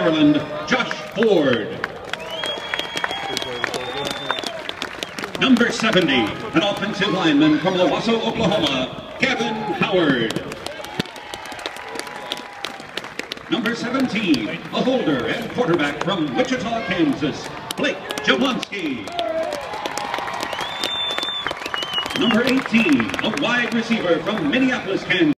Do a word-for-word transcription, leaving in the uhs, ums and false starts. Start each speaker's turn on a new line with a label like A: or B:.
A: Maryland, Josh Ford. Number seventy, an offensive lineman from Owasso, Oklahoma, Kevin Howard. Number seventeen, a holder and quarterback from Wichita, Kansas, Blake Jablonski. Number eighteen, a wide receiver from Minneapolis, Kansas.